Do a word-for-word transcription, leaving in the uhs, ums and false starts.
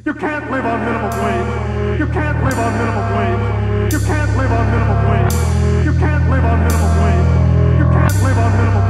You can't live on minimum wage. You can't live on minimum wage. You can't live on minimum wage. You can't live on minimum wage. You can't live on minimum wage.